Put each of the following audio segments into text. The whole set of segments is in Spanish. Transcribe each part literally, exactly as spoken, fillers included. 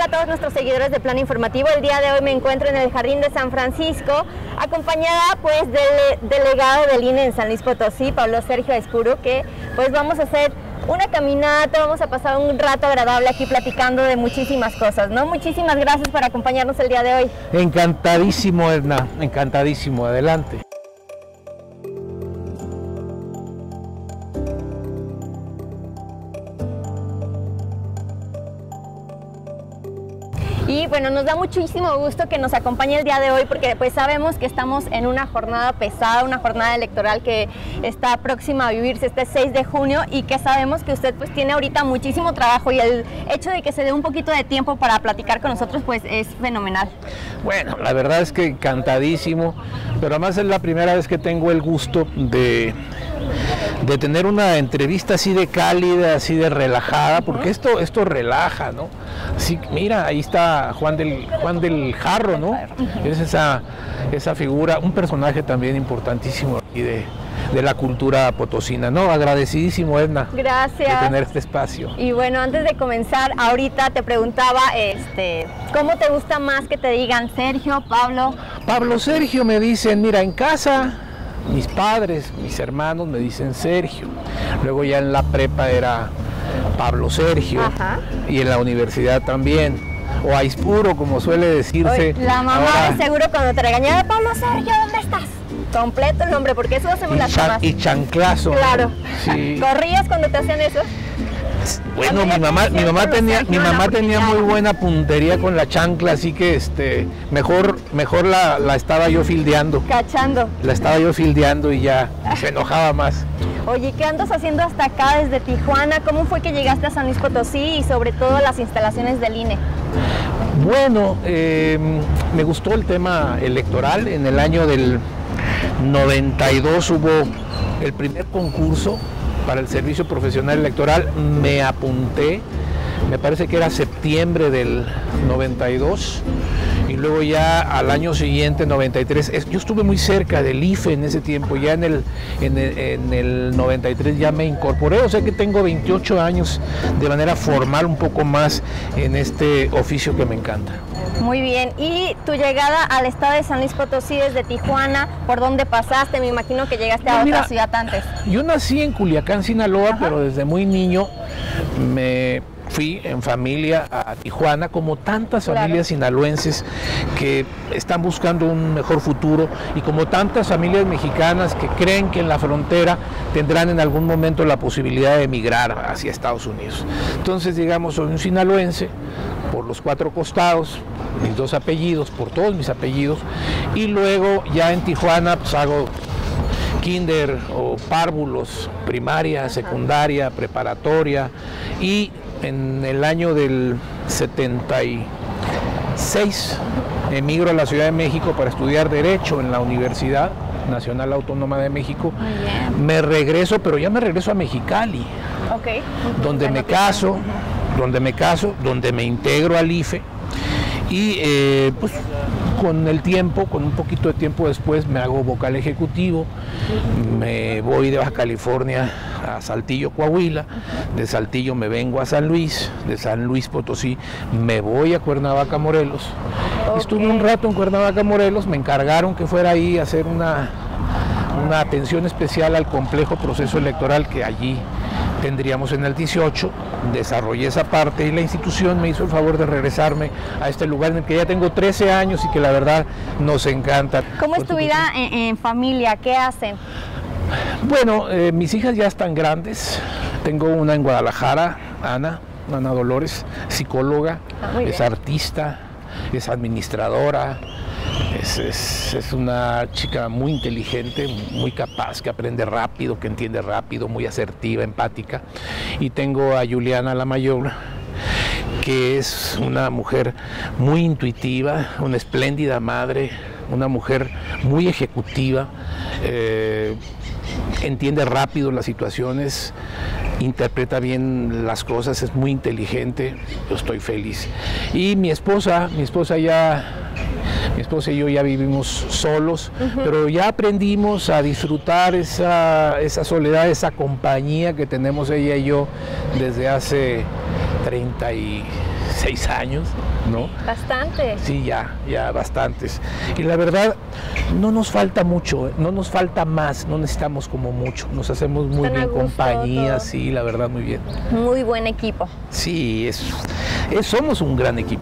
a todos nuestros seguidores de Plano Informativo. El día de hoy me encuentro en el Jardín de San Francisco, acompañada pues del delegado del I N E en San Luis Potosí, Pablo Sergio Aispuro, que pues vamos a hacer una caminata, vamos a pasar un rato agradable aquí platicando de muchísimas cosas, ¿no? Muchísimas gracias por acompañarnos el día de hoy. Encantadísimo, Edna, encantadísimo, adelante. Y bueno, nos da muchísimo gusto que nos acompañe el día de hoy porque pues sabemos que estamos en una jornada pesada, una jornada electoral que está próxima a vivirse este seis de junio y que sabemos que usted pues tiene ahorita muchísimo trabajo y el hecho de que se dé un poquito de tiempo para platicar con nosotros pues es fenomenal. Bueno, la verdad es que encantadísimo, pero además es la primera vez que tengo el gusto de... de tener una entrevista así de cálida, así de relajada, porque esto esto relaja, ¿no? Así, mira, ahí está Juan del Juan del Jarro, ¿no? Es esa esa figura, un personaje también importantísimo aquí de, de la cultura potosina, ¿no? Agradecidísimo, Edna. Gracias. De tener este espacio. Y bueno, antes de comenzar, ahorita te preguntaba, este, ¿cómo te gusta más que te digan Sergio, Pablo? Pablo Sergio me dicen, mira, en casa mis padres, mis hermanos me dicen Sergio. Luego ya en la prepa era Pablo Sergio. Ajá. Y en la universidad también. O Aispuro, como suele decirse. Oye, la mamá ahora, de seguro cuando te regañaba, Pablo Sergio, ¿dónde estás? Completo el nombre, porque eso hacemos las mamás. Y chanclazo. Claro. Sí. ¿Corrías cuando te hacían eso? Bueno, mi mamá, mi mamá tenía, mi mamá tenía muy buena puntería con la chancla, así que este, mejor, mejor la, la estaba yo fildeando. Cachando. La estaba yo fildeando y ya se enojaba más. Oye, ¿qué andas haciendo hasta acá desde Tijuana? ¿Cómo fue que llegaste a San Luis Potosí y sobre todo las instalaciones del I N E? Bueno, eh, me gustó el tema electoral. En el año del noventa y dos hubo el primer concurso para el servicio profesional electoral, me apunté, me parece que era septiembre del noventa y dos, y luego ya al año siguiente, noventa y tres, yo estuve muy cerca del I F E en ese tiempo, ya en el, en el, en el noventa y tres ya me incorporé, o sea que tengo veintiocho años de manera formal un poco más en este oficio que me encanta. Muy bien, y tu llegada al estado de San Luis Potosí desde Tijuana, ¿por dónde pasaste? Me imagino que llegaste a pues mira, otra ciudad antes. Yo nací en Culiacán, Sinaloa, Ajá. pero desde muy niño me fui en familia a Tijuana, como tantas Claro. familias sinaloenses que están buscando un mejor futuro y como tantas familias mexicanas que creen que en la frontera tendrán en algún momento la posibilidad de emigrar hacia Estados Unidos. Entonces, digamos, soy un sinaloense por los cuatro costados, mis dos apellidos, por todos mis apellidos, y luego ya en Tijuana pues hago kinder o párvulos, primaria, Ajá. secundaria, preparatoria, y en el año del setenta y seis emigro a la Ciudad de México para estudiar Derecho en la Universidad Nacional Autónoma de México. Muy bien. Me regreso, pero ya me regreso a Mexicali, okay. donde bueno, me caso, donde me caso, donde me integro al I F E y eh, pues con el tiempo, con un poquito de tiempo después me hago vocal ejecutivo, me voy de Baja California a Saltillo, Coahuila, de Saltillo me vengo a San Luis, de San Luis Potosí me voy a Cuernavaca, Morelos. Okay. Estuve un rato en Cuernavaca, Morelos, me encargaron que fuera ahí a hacer una, una atención especial al complejo proceso electoral que allí tendríamos en el dieciocho, desarrollé esa parte y la institución me hizo el favor de regresarme a este lugar en el que ya tengo trece años y que la verdad nos encanta. ¿Cómo es tu vida en, en familia? ¿Qué hacen? Bueno, eh, mis hijas ya están grandes, tengo una en Guadalajara, Ana, Ana Dolores, psicóloga, ah, es artista, es administradora. Es, es, es una chica muy inteligente, muy capaz, que aprende rápido, que entiende rápido, muy asertiva, empática. Y tengo a Juliana, la mayor, que es una mujer muy intuitiva, una espléndida madre, una mujer muy ejecutiva, eh, entiende rápido las situaciones, interpreta bien las cosas, es muy inteligente. Yo estoy feliz. Y mi esposa, mi esposa ya... Mi esposa y yo ya vivimos solos, uh-huh. pero ya aprendimos a disfrutar esa, esa soledad, esa compañía que tenemos ella y yo desde hace treinta y dieciséis años, ¿no? Bastante. Sí, ya, ya bastantes. Y la verdad, no nos falta mucho, no nos falta más, no necesitamos como mucho. Nos hacemos muy Están a bien gusto, compañía, todo. sí, la verdad, muy bien. Muy buen equipo. Sí, es, es- somos un gran equipo.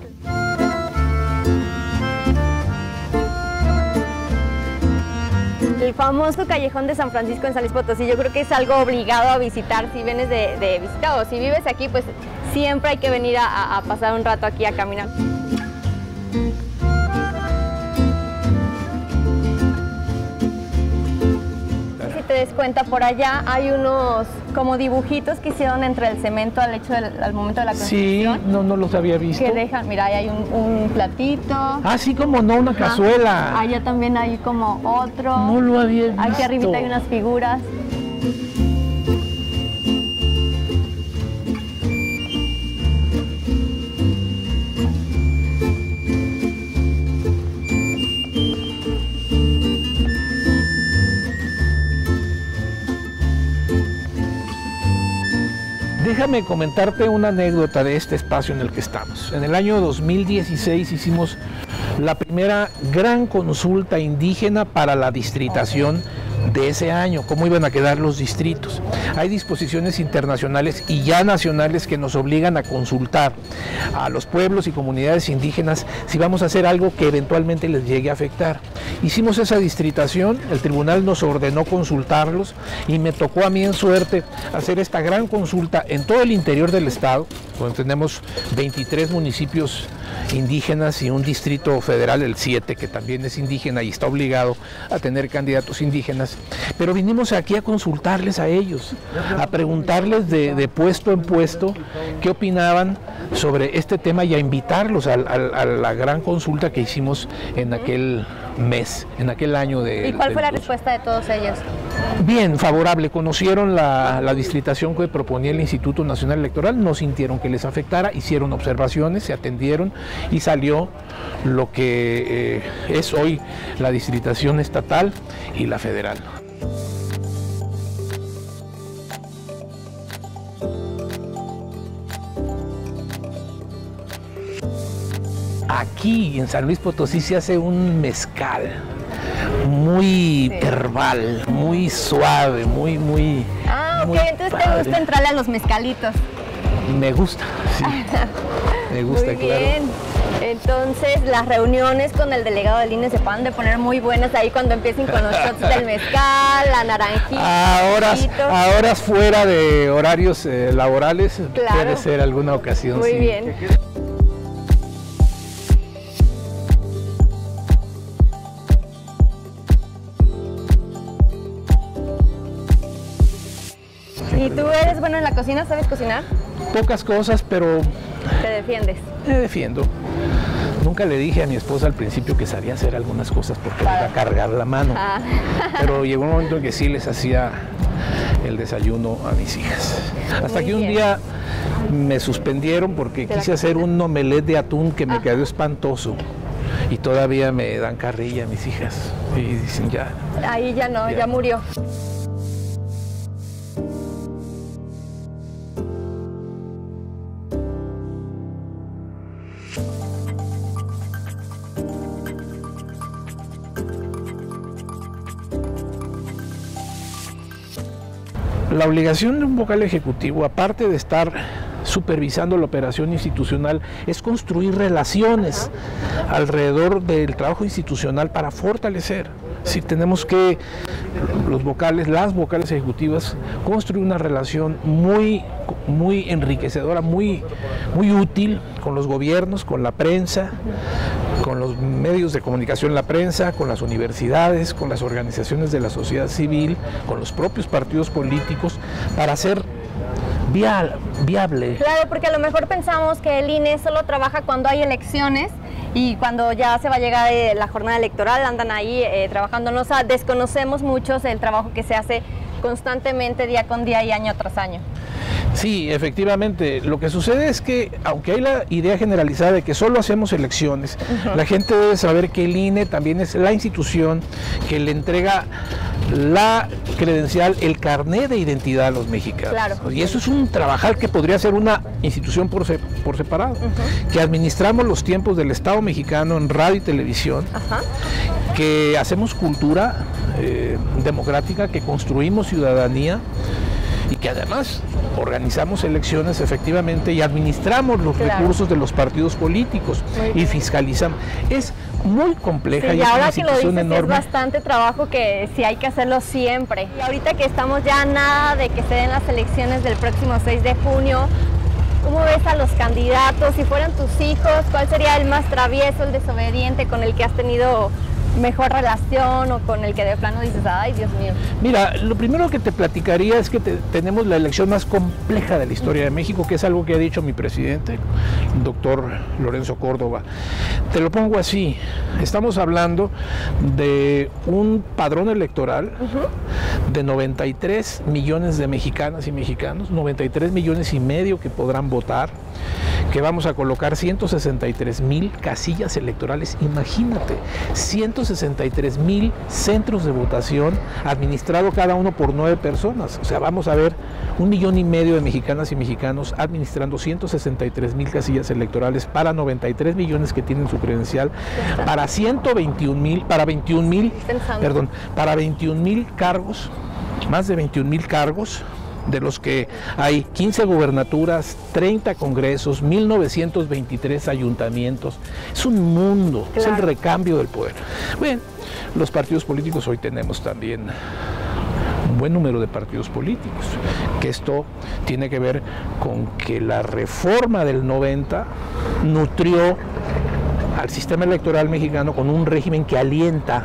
El famoso Callejón de San Francisco en San Luis Potosí, yo creo que es algo obligado a visitar si vienes de, de visita o si vives aquí, pues siempre hay que venir a, a- a pasar un rato aquí a caminar. Si te des cuenta, por allá hay unos como dibujitos que hicieron entre el cemento al hecho del, al momento de la Sí, construcción. no, no los había visto. Que dejan, mira, ahí hay un, un platito. Ah, sí, como no, una Ajá. cazuela. Allá también hay como otro. No lo había visto. Aquí arribita hay unas figuras. Déjame comentarte una anécdota de este espacio en el que estamos. En el año dos mil dieciséis hicimos la primera gran consulta indígena para la distritación de ese año, cómo iban a quedar los distritos. Hay disposiciones internacionales y ya nacionales que nos obligan a consultar a los pueblos y comunidades indígenas si vamos a hacer algo que eventualmente les llegue a afectar. Hicimos esa distritación, el tribunal nos ordenó consultarlos y me tocó a mí en suerte hacer esta gran consulta en todo el interior del estado, donde tenemos veintitrés municipios indígenas y un distrito federal, el siete, que también es indígena y está obligado a tener candidatos indígenas. Pero vinimos aquí a consultarles a ellos, a preguntarles de, de puesto en puesto qué opinaban sobre este tema y a invitarlos a, a- a la gran consulta que hicimos en aquel mes, en aquel año de... ¿Y cuál fue la del- respuesta de todos ellos? Bien, favorable. Conocieron la, la distritación que proponía el Instituto Nacional Electoral, no sintieron que les afectara, hicieron observaciones, se atendieron y salió lo que eh, es hoy la distritación estatal y la federal. Aquí en San Luis Potosí se hace un mezcal muy Sí. herbal, muy suave, muy, muy... Ah, ok, muy entonces te padre. gusta entrarle a los mezcalitos. Me gusta, sí. Me gusta, Muy claro. bien. Entonces, las reuniones con el delegado del I N E se van de poner muy buenas ahí cuando empiecen con los shots del mezcal, la naranjita. A horas, poquito. a horas fuera de horarios eh, laborales, Claro. puede ser alguna ocasión. Muy sí. bien. ¿Y tú eres bueno en la cocina? ¿Sabes cocinar? Pocas cosas, pero Te defiendes. me defiendo. Nunca le dije a mi esposa al principio que sabía hacer algunas cosas porque me iba a Para- cargar la mano. Ah. Pero llegó un momento en que sí les hacía el desayuno a mis hijas. Hasta Muy que un bien. día me suspendieron porque ¿De la quise hacer un omelette de atún que me Ajá. quedó espantoso. Y todavía me dan carrilla mis hijas. Y dicen ya. Ahí ya no, Ya. ya murió. La obligación de un vocal ejecutivo, aparte de estar supervisando la operación institucional, es construir relaciones alrededor del trabajo institucional para fortalecer. Si tenemos que, los vocales, las vocales ejecutivas, construir una relación muy, muy enriquecedora, muy, muy útil con los gobiernos, con la prensa, con los medios de comunicación, la prensa, con las universidades, con las organizaciones de la sociedad civil, con los propios partidos políticos, para hacer via- viable. Claro, porque a lo mejor pensamos que el I N E solo trabaja cuando hay elecciones y cuando ya se va a llegar eh, la jornada electoral, andan ahí eh, trabajando. No, o sea, desconocemos muchos el trabajo que se hace constantemente, día con día y año tras año. Sí, efectivamente. Lo que sucede es que, aunque hay la idea generalizada de que solo hacemos elecciones, uh-huh. la gente debe saber que el I N E también es la institución que le entrega la credencial, el carné de identidad a los mexicanos. Claro. Y eso es un trabajar que podría ser una institución por, se, por separado. Uh-huh. Que administramos los tiempos del Estado mexicano en radio y televisión, uh-huh. que hacemos cultura eh, democrática, que construimos ciudadanía, y que además organizamos elecciones efectivamente y administramos los claro. recursos de los partidos políticos y fiscalizamos. Es muy compleja sí, y, y es ahora una que lo situación dices, enorme. Es bastante trabajo que sí hay que hacerlo siempre. Y ahorita que estamos ya a nada de que se den las elecciones del próximo seis de junio, ¿cómo ves a los candidatos? Si fueran tus hijos, ¿cuál sería el más travieso, el desobediente, con el que has tenido mejor relación o con el que de plano dices, ay, Dios mío? Mira, lo primero que te platicaría es que te, tenemos la elección más compleja de la historia de México, que es algo que ha dicho mi presidente, el doctor Lorenzo Córdoba. Te lo pongo así, estamos hablando de un padrón electoral uh-huh. de noventa y tres millones de mexicanas y mexicanos, noventa y tres millones y medio que podrán votar, que vamos a colocar ciento sesenta y tres mil casillas electorales, imagínate, ciento sesenta y tres mil centros de votación, administrado cada uno por nueve personas. O sea, vamos a ver un millón y medio de mexicanas y mexicanos administrando ciento sesenta y tres mil casillas electorales para noventa y tres millones que tienen su credencial, para ciento veintiún mil, para veintiún mil, perdón, para veintiún mil cargos, más de veintiún mil cargos, de los que hay quince gubernaturas, treinta congresos, mil novecientos veintitrés ayuntamientos. Es un mundo, claro. es el recambio del poder. Bueno, los partidos políticos hoy tenemos también un buen número de partidos políticos, que esto tiene que ver con que la reforma del noventa nutrió al sistema electoral mexicano con un régimen que alienta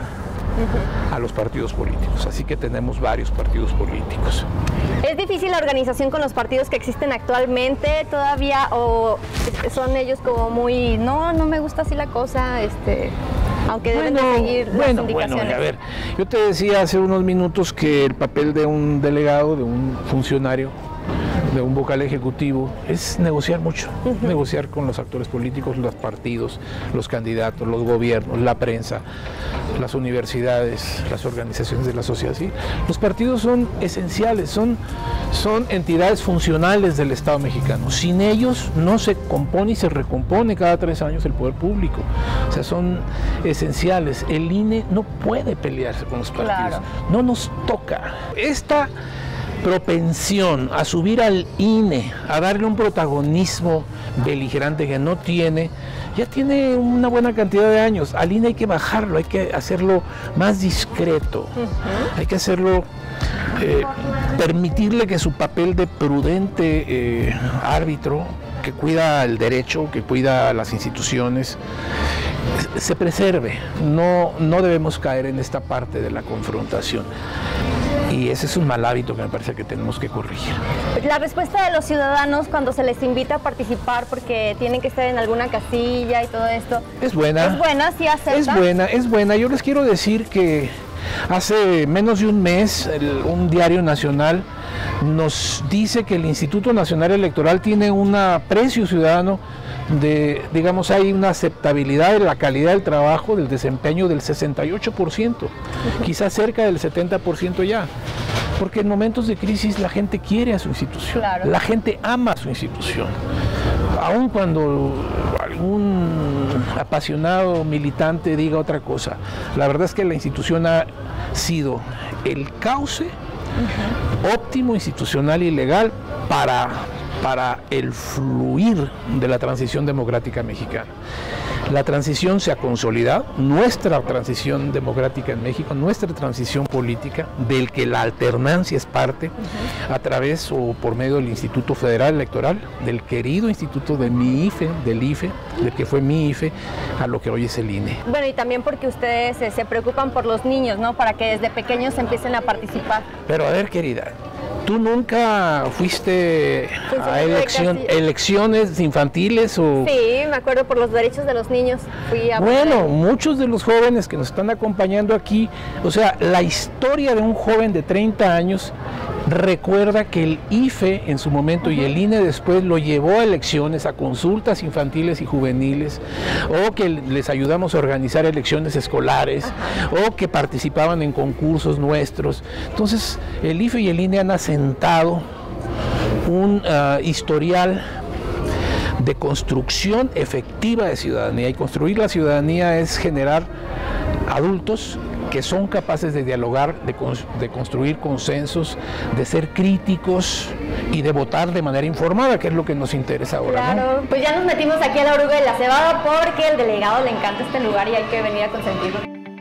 a los partidos políticos, así que tenemos varios partidos políticos. ¿Es difícil la organización con los partidos que existen actualmente todavía o son ellos como muy, no, no me gusta así la cosa, este, aunque deben bueno, de seguir las bueno, indicaciones? Bueno, a ver, yo te decía hace unos minutos que el papel de un delegado, de un funcionario, de un vocal ejecutivo, es negociar mucho, uh-huh. negociar con los actores políticos, los partidos, los candidatos, los gobiernos, la prensa, las universidades, las organizaciones de la sociedad. ¿Sí? Los partidos son esenciales, son, son entidades funcionales del Estado mexicano. Sin ellos no se compone y se recompone cada tres años el poder público. O sea, son esenciales. El I N E no puede pelearse con los partidos, claro. no nos toca. Esta propensión a subir al I N E, a darle un protagonismo beligerante que no tiene, ya tiene una buena cantidad de años. Al I N E hay que bajarlo, hay que hacerlo más discreto, uh-huh. hay que hacerlo, eh, permitirle que su papel de prudente eh, árbitro, que cuida el derecho, que cuida las instituciones, se preserve. No, no debemos caer en esta parte de la confrontación. Y ese es un mal hábito que me parece que tenemos que corregir. La respuesta de los ciudadanos cuando se les invita a participar porque tienen que estar en alguna casilla y todo esto, es buena. Es buena, sí acepta. Es buena, es buena. Yo les quiero decir que hace menos de un mes el, un diario nacional nos dice que el Instituto Nacional Electoral tiene un aprecio ciudadano de, digamos, hay una aceptabilidad de la calidad del trabajo, del desempeño del sesenta y ocho por ciento, quizás cerca del setenta por ciento ya, porque en momentos de crisis la gente quiere a su institución, claro. la gente ama a su institución, aun cuando algún apasionado militante diga otra cosa. La verdad es que la institución ha sido el cauce uh-huh. óptimo, institucional y legal para para el fluir de la transición democrática mexicana. La transición se ha consolidado, nuestra transición democrática en México, nuestra transición política, del que la alternancia es parte, uh-huh. a través o por medio del Instituto Federal Electoral, del querido instituto de mi I F E, del I F E, del que fue mi I F E, a lo que hoy es el I N E. Bueno, y también porque ustedes eh, se preocupan por los niños, ¿no? Para que desde pequeños empiecen a participar. Pero a ver, querida, ¿tú nunca fuiste a elección, elecciones infantiles? O... Sí, me acuerdo, por los derechos de los niños. Fui a bueno, muchos de los jóvenes que nos están acompañando aquí, o sea, la historia de un joven de treinta años recuerda que el I F E en su momento uh-huh. y el I N E después lo llevó a elecciones, a consultas infantiles y juveniles, o que les ayudamos a organizar elecciones escolares, uh-huh. o que participaban en concursos nuestros. Entonces, el I F E y el I N E han asentado un uh, historial de construcción efectiva de ciudadanía, y construir la ciudadanía es generar adultos que son capaces de dialogar, de, de construir consensos, de ser críticos y de votar de manera informada, que es lo que nos interesa ahora. Claro, ¿no? Pues ya nos metimos aquí a la oruga de la cebada porque al delegado le encanta este lugar y hay que venir a consentirlo.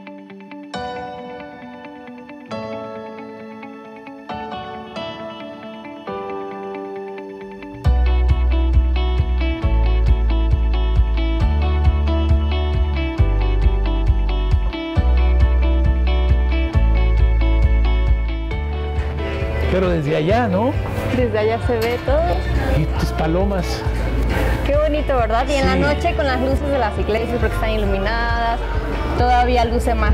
Pero desde allá, ¿no? Desde allá se ve todo. Y tus palomas. Qué bonito, ¿verdad? Y en sí. la noche con las luces de las iglesias, porque están iluminadas, todavía luce más.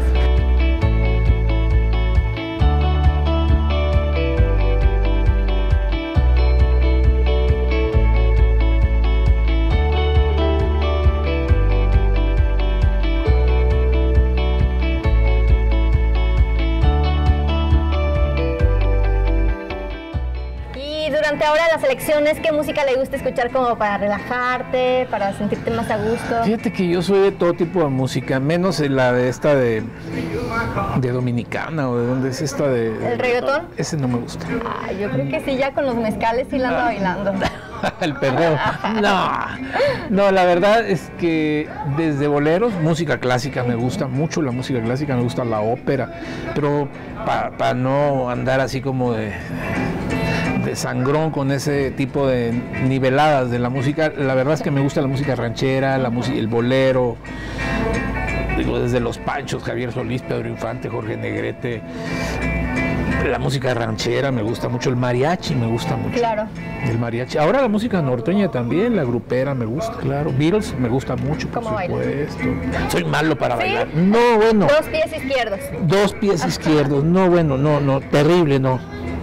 Durante ahora las elecciones, ¿qué música le gusta escuchar como para relajarte, para sentirte más a gusto? Fíjate que yo soy de todo tipo de música, menos la de esta de, de Dominicana, o de dónde es esta de... ¿El reggaetón? Ese no me gusta. Ah, yo creo que sí, ya con los mezcales sí la ando bailando. El perreo. No, no, la verdad es que desde boleros, música clásica me gusta mucho, la música clásica, me gusta la ópera, pero para pa no andar así como de... de sangrón con ese tipo de niveladas de la música, la verdad es que me gusta la música ranchera, la música, el bolero, digo, desde los Panchos, Javier Solís, Pedro Infante, Jorge Negrete, la música ranchera me gusta mucho, el mariachi me gusta mucho. Claro. El mariachi. Ahora la música norteña también, la grupera me gusta, claro. Beatles me gusta mucho, por ¿Cómo supuesto. bailas? Soy malo para ¿Sí? bailar. No, bueno. Dos pies izquierdos. Dos pies izquierdos. No, bueno, no, no, terrible, no.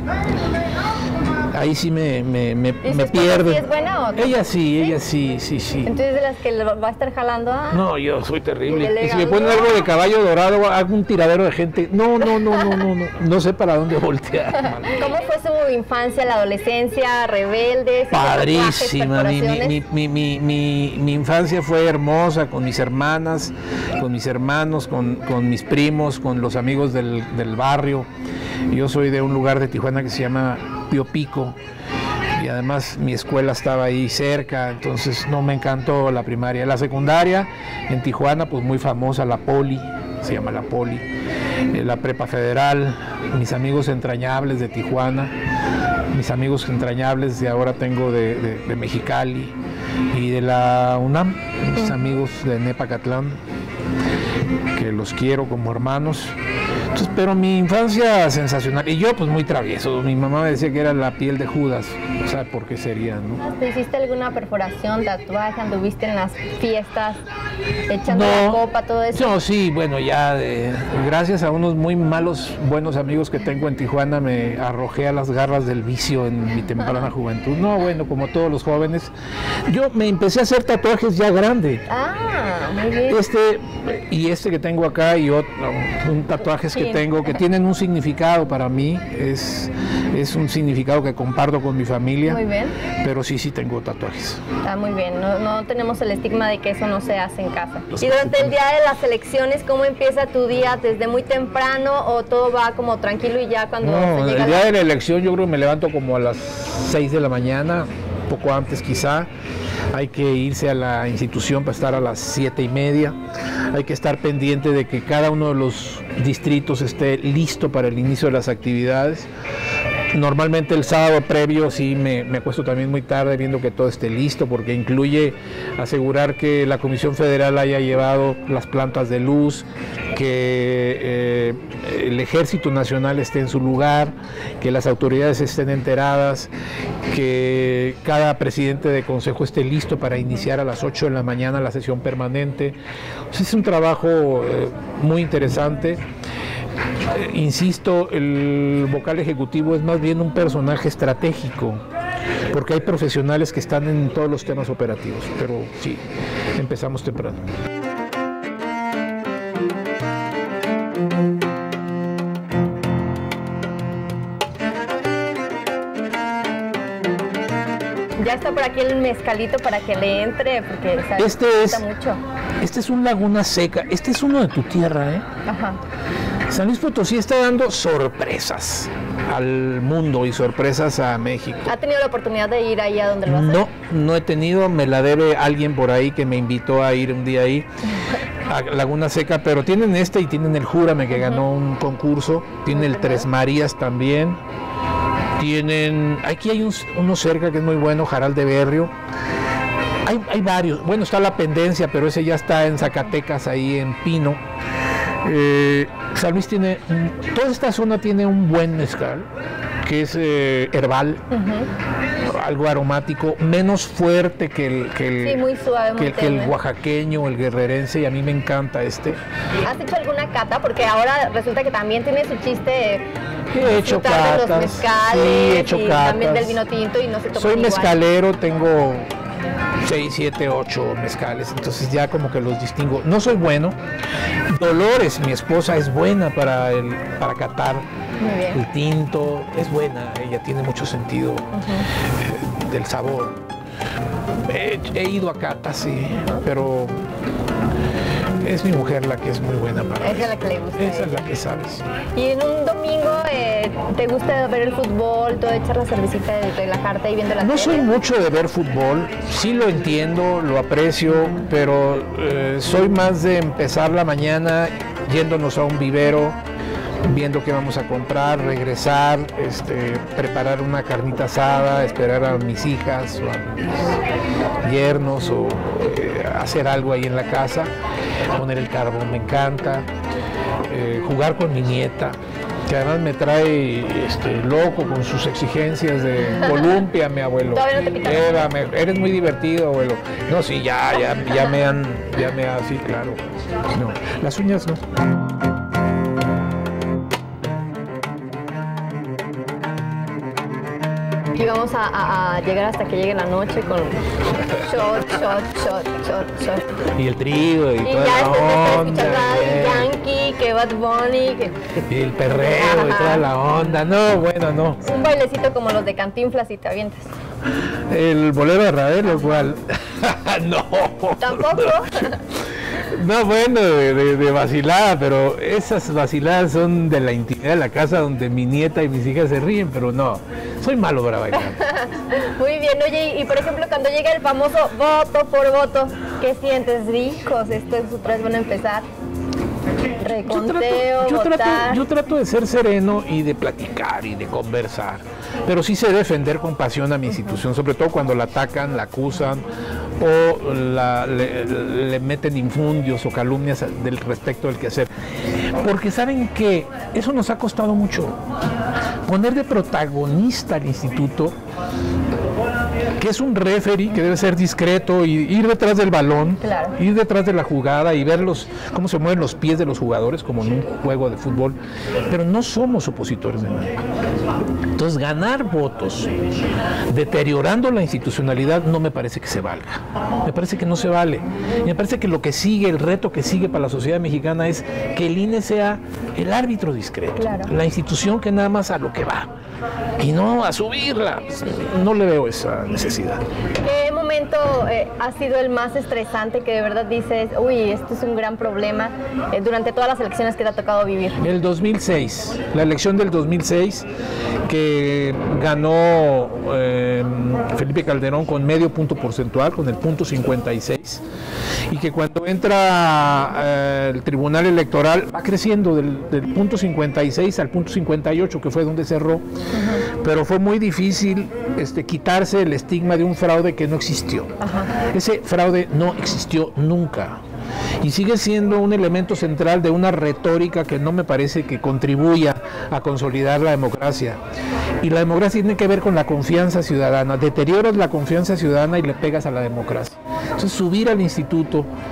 Ahí sí me, me, me, me pierdo. ¿Sí es buena o no? Ella sí, ella sí, sí, sí. Entonces de las que le va a estar jalando a... No, yo soy terrible. Y si me ponen algo de caballo dorado, hago un tiradero de gente. No, no, no, no, no, no. No sé para dónde voltear. ¿Cómo fue su infancia, la adolescencia, rebeldes? Padrísima. Mi, mi, mi, mi, mi, mi infancia fue hermosa, con mis hermanas, con mis hermanos, con, con mis primos, con los amigos del, del barrio. Yo soy de un lugar de Tijuana que se llama Pío Pico, y además mi escuela estaba ahí cerca, entonces no me encantó la primaria. La secundaria en Tijuana, pues muy famosa, la Poli, se llama la Poli, la Prepa Federal, mis amigos entrañables de Tijuana, mis amigos entrañables de ahora tengo de, de, de Mexicali y de la UNAM, mis amigos de Nepacatlán, que los quiero como hermanos. Entonces, pero mi infancia sensacional, y yo pues muy travieso. Mi mamá me decía que era la piel de Judas, o sea, ¿por qué sería, no? ¿Te hiciste alguna perforación, tatuaje, anduviste en las fiestas echando no, la copa, todo eso? No, sí, bueno, ya de, gracias a unos muy malos, buenos amigos que tengo en Tijuana, me arrojé a las garras del vicio en mi temprana juventud. No, bueno, como todos los jóvenes, yo me empecé a hacer tatuajes ya grande. Ah, muy bien. Este, y este que tengo acá y otro, un tatuajes que tengo, que tienen un significado para mí, es, es un significado que comparto con mi familia. Muy bien. Pero sí, sí tengo tatuajes. Está muy bien, no, no tenemos el estigma de que eso no se hace en casa. Los y durante el día de las elecciones, ¿cómo empieza tu día? ¿Desde muy temprano o todo va como tranquilo y ya cuando no, se llega el día la... de la elección yo creo que me levanto como a las seis de la mañana, poco antes quizá. Hay que irse a la institución para estar a las siete y media. Hay que estar pendiente de que cada uno de los distritos esté listo para el inicio de las actividades. Normalmente el sábado previo sí me, me acuesto también muy tarde viendo que todo esté listo, porque incluye asegurar que la Comisión Federal haya llevado las plantas de luz, que eh, el Ejército Nacional esté en su lugar, que las autoridades estén enteradas, que cada presidente de consejo esté listo para iniciar a las ocho de la mañana la sesión permanente. O sea, es un trabajo eh, muy interesante. eh, insisto, el vocal ejecutivo es más bien un personaje estratégico, porque hay profesionales que están en todos los temas operativos, pero sí, empezamos temprano. Ya está por aquí el mezcalito para que le entre, porque ¿sabes? Este es, mucho. Este es un Laguna Seca, este es uno de tu tierra, ¿eh? Ajá. San Luis Potosí está dando sorpresas al mundo y sorpresas a México. ¿Ha tenido la oportunidad de ir ahí a donde lo hace? No, no he tenido, me la debe alguien por ahí que me invitó a ir un día ahí a Laguna Seca, pero tienen este y tienen el Júrame que ganó un concurso, tienen el Tres Marías también, tienen, aquí hay un, uno cerca que es muy bueno, Jaral de Berrio. Hay, hay varios, bueno, está La Pendencia, pero ese ya está en Zacatecas, ahí en Pino. Eh, San Luis tiene, toda esta zona tiene un buen mezcal, que es eh, herbal, uh-huh. algo aromático, menos fuerte que el, que el, sí, muy suave, que, muy que el oaxaqueño, el guerrerense, y a mí me encanta este. ¿Has hecho alguna cata? Porque ahora resulta que también tiene su chiste. He hecho catas, de los mezcales, sí, he hecho y catas. También del vino tinto y no se toma Soy igual. mezcalero, tengo seis, siete, ocho mezcales, entonces ya como que los distingo. No soy bueno. Dolores, mi esposa, es buena para el para catar. Muy bien. El tinto, es buena, ella tiene mucho sentido uh-huh. eh, del sabor. He, he ido a catas, sí, pero es mi mujer la que es muy buena para eso. Esa es la que le gusta. Esa es la que sabes. Y en un domingo, eh, ¿te gusta ver el fútbol, todo echar la cervecita, de relajarte y viendo la No tele? soy mucho de ver fútbol, sí lo entiendo, lo aprecio, pero eh, soy más de empezar la mañana yéndonos a un vivero, viendo qué vamos a comprar, regresar, este, preparar una carnita asada, esperar a mis hijas o a mis yernos o eh, hacer algo ahí en la casa, poner el carbón me encanta, eh, jugar con mi nieta, que además me trae este, loco con sus exigencias de columpia, mi abuelo. ¿Todavía no te pican? Eva, me, eres muy divertido, abuelo. No, sí, ya, ya, ya me han, ya me han, sí, claro. No, las uñas no. Y vamos a, a, a llegar hasta que llegue la noche con shot, shot, shot, shot, shot. Y el trigo y, y toda ya la onda. Eh. Yankee, que Bad Bunny, que... Y el perreo Ajá. y toda la onda. No, bueno, no. Un bailecito como los de Cantinflas y te avientas. El bolero de Ravelo, igual. No. ¿Tampoco? No, bueno, de, de, de vacilada, pero esas vaciladas son de la intimidad de la casa donde mi nieta y mis hijas se ríen, pero no, soy malo para bailar. Muy bien, oye, y por ejemplo, cuando llega el famoso voto por voto, ¿qué sientes? Hijos, esto es otra vez van a empezar. Reconteo, yo trato, yo, votar. trato, yo trato de ser sereno y de platicar y de conversar, pero sí sé defender con pasión a mi institución, sobre todo cuando la atacan, la acusan o la, le, le meten infundios o calumnias del respecto del quehacer, porque saben que eso nos ha costado mucho, poner de protagonista al instituto, que es un referee que debe ser discreto y ir detrás del balón, claro. ir detrás de la jugada y ver los, cómo se mueven los pies de los jugadores como en un juego de fútbol, pero no somos opositores de nadie. Entonces ganar votos deteriorando la institucionalidad no me parece que se valga, me parece que no se vale, y me parece que lo que sigue, el reto que sigue para la sociedad mexicana es que el I N E sea el árbitro discreto, claro. la institución que nada más a lo que va y no a subirla. No le veo esa necesidad. ¿Qué momento eh, ha sido el más estresante que de verdad dices, uy, esto es un gran problema eh, durante todas las elecciones que te ha tocado vivir? El dos mil seis, la elección del dos mil seis, que ganó eh, Felipe Calderón con medio punto porcentual, con el punto cincuenta y seis, y que cuando entra eh, el Tribunal Electoral va creciendo del, del punto cincuenta y seis al punto cincuenta y ocho, que fue donde cerró. Uh-huh. Pero fue muy difícil este, quitarse el estigma de un fraude que no existió. Uh-huh. Ese fraude no existió nunca y sigue siendo un elemento central de una retórica que no me parece que contribuya a consolidar la democracia. Y la democracia tiene que ver con la confianza ciudadana. Deterioras la confianza ciudadana y le pegas a la democracia. Entonces subir al instituto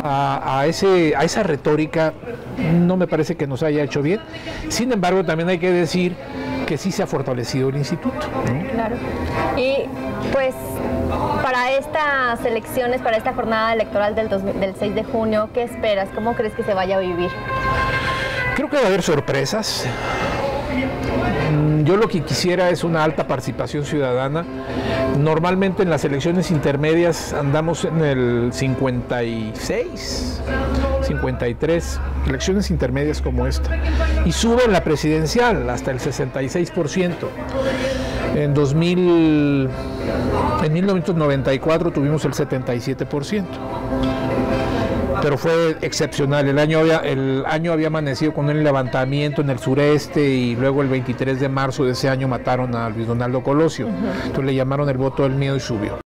a, a, ese, a esa retórica no me parece que nos haya hecho bien. Sin embargo, también hay que decir que sí se ha fortalecido el instituto, ¿no? Claro. Y pues para estas elecciones, para esta jornada electoral del, dos, del seis de junio, ¿qué esperas? ¿Cómo crees que se vaya a vivir? Creo que va a haber sorpresas. Yo lo que quisiera es una alta participación ciudadana. Normalmente en las elecciones intermedias andamos en el cincuenta y seis, cincuenta y tres, elecciones intermedias como esta. Y sube en la presidencial hasta el sesenta y seis por ciento. En, dos mil, en mil novecientos noventa y cuatro tuvimos el setenta y siete por ciento. Pero fue excepcional. El año, había, el año había amanecido con un levantamiento en el sureste y luego el veintitrés de marzo de ese año mataron a Luis Donaldo Colosio. Uh-huh. Entonces le llamaron el voto del miedo y subió.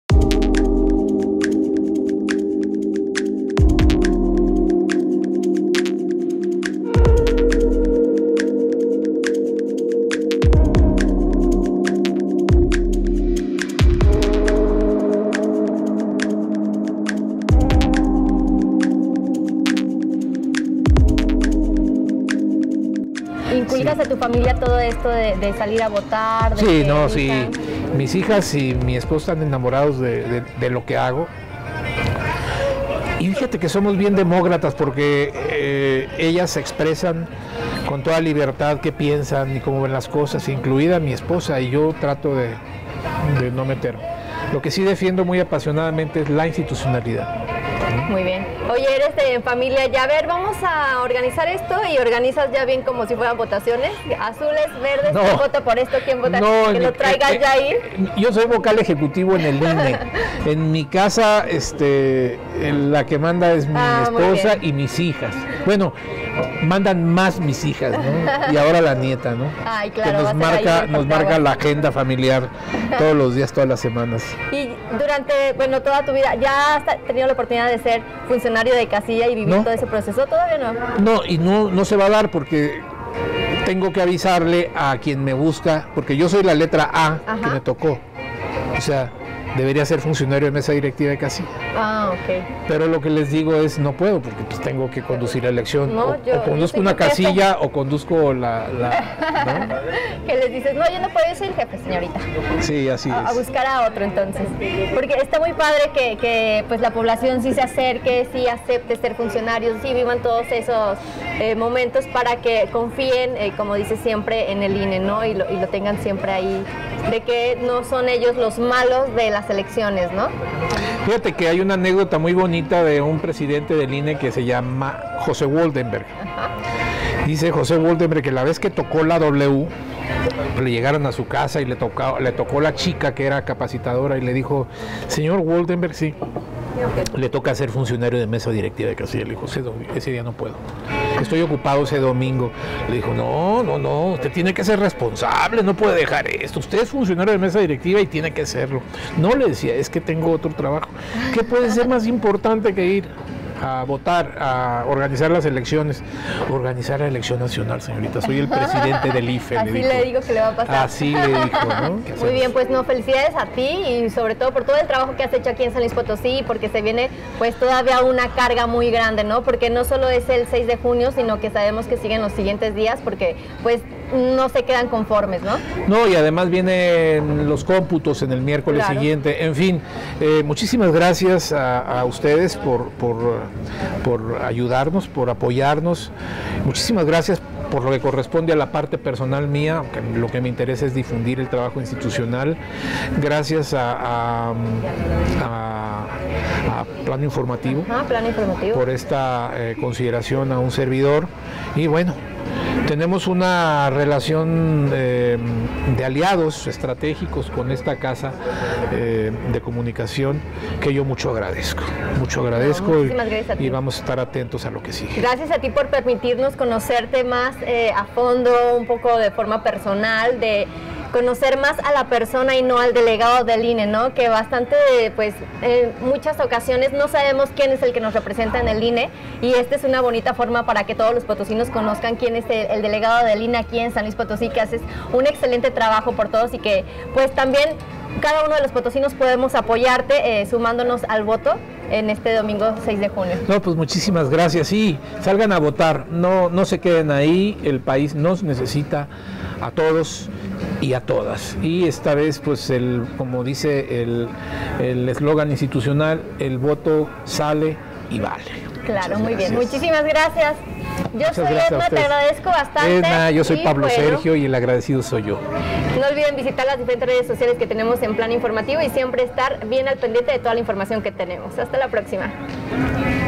¿Inculcas a tu familia todo esto de, de salir a votar? De sí, no, sí. Mis hijas y mi esposa están enamorados de, de, de lo que hago. Y fíjate que somos bien demócratas porque eh, ellas expresan con toda libertad qué piensan y cómo ven las cosas, incluida mi esposa, y yo trato de, de no meterme. Lo que sí defiendo muy apasionadamente es la institucionalidad. Muy bien. Oye, eres de familia ya. A ver, vamos a organizar esto y organizas ya bien como si fueran votaciones. Azules, verdes, no, ¿quién vota por esto? ¿Quién vota? No, que lo traigas eh, ya ahí. Yo soy vocal ejecutivo en el I N E. En mi casa, este, la que manda es mi ah, esposa y mis hijas. Bueno, mandan más mis hijas, ¿no? Y ahora la nieta, ¿no? Ay, claro, que nos marca, nos marca la agenda familiar todos los días, todas las semanas. Y durante, bueno, toda tu vida, ¿ya has tenido la oportunidad de ser funcionario de casilla y vivir no. todo ese proceso? ¿Todavía no? No, y no, no se va a dar porque tengo que avisarle a quien me busca, porque yo soy la letra A. Ajá. Que me tocó. O sea, debería ser funcionario de mesa directiva de casilla. Ah, ok. Pero lo que les digo es, no puedo, porque pues tengo que conducir la elección. No, o, yo, o conduzco yo una casilla jefe. O conduzco la... la ¿no? Que les dices, no, yo no puedo, yo soy el jefe, señorita. Sí, así a, es. A buscar a otro, entonces. Porque está muy padre que, que pues la población sí se acerque, sí acepte ser funcionarios, sí vivan todos esos eh, momentos para que confíen, eh, como dice siempre, en el I N E, ¿no? Y lo, y lo tengan siempre ahí, de que no son ellos los malos de las elecciones, ¿no? Fíjate que hay una anécdota muy bonita de un presidente del I N E que se llama José Woldenberg. Ajá. Dice José Woldenberg que la vez que tocó la W, le llegaron a su casa y le tocó, le tocó la chica que era capacitadora y le dijo, señor Woldenberg, sí, le toca ser funcionario de mesa directiva de casilla. Le dijo, ese, ese día no puedo, estoy ocupado ese domingo. Le dijo, no, no, no, usted tiene que ser responsable, no puede dejar esto, usted es funcionario de mesa directiva y tiene que serlo. No, le decía, es que tengo otro trabajo. ¿Qué puede ser más importante que ir a votar, a organizar las elecciones? Organizar la elección nacional, señorita, soy el presidente del I F E. Así le, dijo. le digo que le va a pasar. Así le dijo, ¿no? Muy bien, pues no, felicidades a ti y sobre todo por todo el trabajo que has hecho aquí en San Luis Potosí, porque se viene pues todavía una carga muy grande, ¿no? Porque no solo es el seis de junio, sino que sabemos que siguen los siguientes días, porque pues no se quedan conformes, ¿no? No, y además vienen los cómputos en el miércoles claro. siguiente. En fin, eh, muchísimas gracias a, a ustedes por, por, por ayudarnos, por apoyarnos. Muchísimas gracias por lo que corresponde a la parte personal mía, aunque lo que me interesa es difundir el trabajo institucional. Gracias a, a, a, a Plano Informativo, Ajá, Plano Informativo por esta eh, consideración a un servidor. Y bueno, tenemos una relación eh, de aliados estratégicos con esta casa eh, de comunicación que yo mucho agradezco, mucho agradezco no, y, y vamos a estar atentos a lo que sigue. Gracias a ti por permitirnos conocerte más eh, a fondo, un poco de forma personal, de conocer más a la persona y no al delegado del I N E, ¿no? Que bastante, pues, en muchas ocasiones no sabemos quién es el que nos representa en el I N E y esta es una bonita forma para que todos los potosinos conozcan quién es el, el delegado del I N E aquí en San Luis Potosí, que haces un excelente trabajo por todos y que, pues, también cada uno de los potosinos podemos apoyarte eh, sumándonos al voto en este domingo seis de junio. No, pues muchísimas gracias. Sí, salgan a votar, no, no se queden ahí, el país nos necesita a todos y a todas. Y esta vez, pues, el, como dice el eslogan institucional, el voto sale y vale. Claro, muy bien. Muchísimas gracias. Yo Muchas soy gracias Edna, te agradezco bastante. Edna, yo soy y Pablo bueno, Sergio y el agradecido soy yo. No olviden visitar las diferentes redes sociales que tenemos en Plan Informativo y siempre estar bien al pendiente de toda la información que tenemos. Hasta la próxima.